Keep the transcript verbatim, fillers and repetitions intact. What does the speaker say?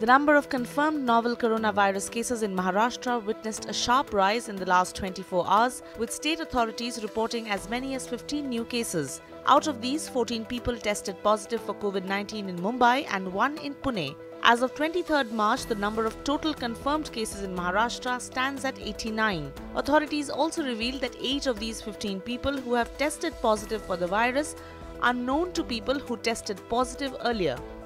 The number of confirmed novel coronavirus cases in Maharashtra witnessed a sharp rise in the last twenty-four hours, with state authorities reporting as many as fifteen new cases. Out of these, fourteen people tested positive for COVID nineteen in Mumbai and one in Pune. As of twenty-third March, the number of total confirmed cases in Maharashtra stands at eighty-nine. Authorities also revealed that eight of these fifteen people who have tested positive for the virus are known to people who tested positive earlier.